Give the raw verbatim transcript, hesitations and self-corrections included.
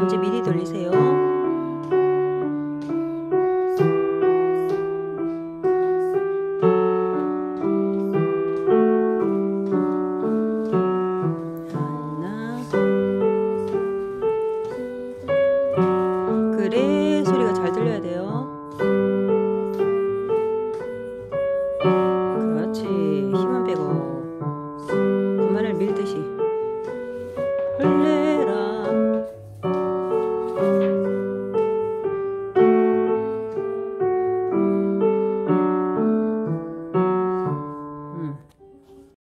엄지 미리 돌리세요. 하나. 그래, 소리가 잘 들려야 돼요. 그렇지, 힘만 빼고 그만을 밀듯이. 원래